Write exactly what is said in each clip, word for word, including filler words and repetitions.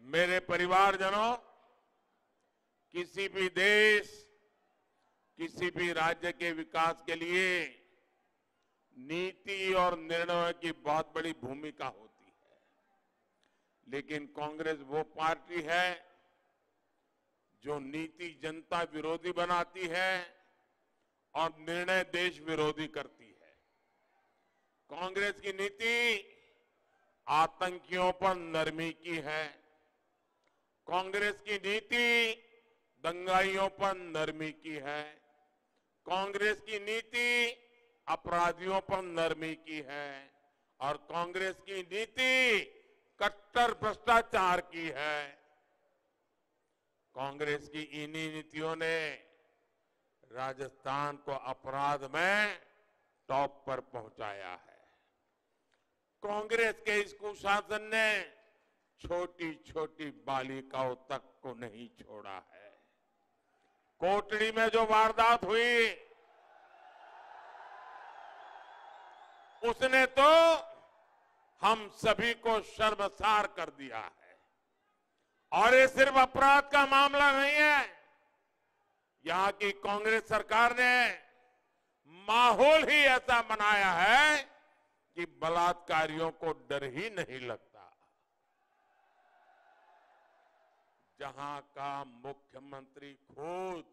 मेरे परिवारजनों, किसी भी देश, किसी भी राज्य के विकास के लिए नीति और निर्णयों की बहुत बड़ी भूमिका होती है। लेकिन कांग्रेस वो पार्टी है जो नीति जनता विरोधी बनाती है और निर्णय देश विरोधी करती है। कांग्रेस की नीति आतंकियों पर नरमी की है। कांग्रेस की नीति दंगाइयों पर नरमी की है। कांग्रेस की नीति अपराधियों पर नरमी की है और कांग्रेस की नीति कट्टर भ्रष्टाचार की है। कांग्रेस की इन्हीं नीतियों ने राजस्थान को अपराध में टॉप पर पहुंचाया है। कांग्रेस के इस कुशासन ने छोटी छोटी बालिकाओं तक को नहीं छोड़ा है। कोटड़ी में जो वारदात हुई, उसने तो हम सभी को शर्मसार कर दिया है। और ये सिर्फ अपराध का मामला नहीं है। यहां की कांग्रेस सरकार ने माहौल ही ऐसा बनाया है कि बलात्कारियों को डर ही नहीं लगता। जहां का मुख्यमंत्री खुद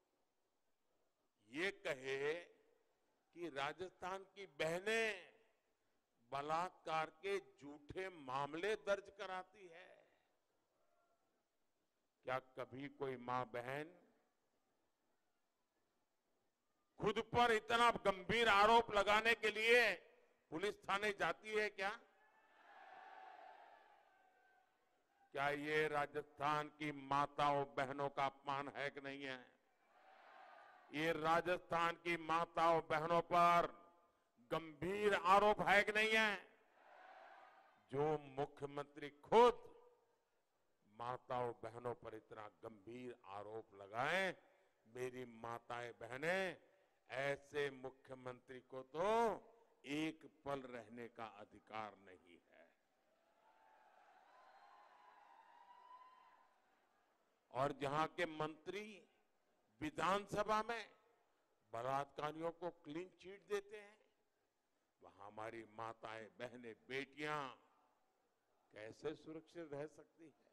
ये कहे कि राजस्थान की बहनें बलात्कार के झूठे मामले दर्ज कराती है। क्या कभी कोई मां बहन खुद पर इतना गंभीर आरोप लगाने के लिए पुलिस थाने जाती है क्या? क्या ये राजस्थान की माताओं बहनों का अपमान है कि नहीं है? ये राजस्थान की माताओं बहनों पर गंभीर आरोप है कि नहीं है? जो मुख्यमंत्री खुद माताओं बहनों पर इतना गंभीर आरोप लगाएं, मेरी माताएं बहनें, ऐसे मुख्यमंत्री को तो एक पल रहने का अधिकार नहीं है। और जहां के मंत्री विधानसभा में बलात्कारियों को क्लीन चिट देते हैं, वहां हमारी माताएं बहनें बेटियां कैसे सुरक्षित रह सकती है?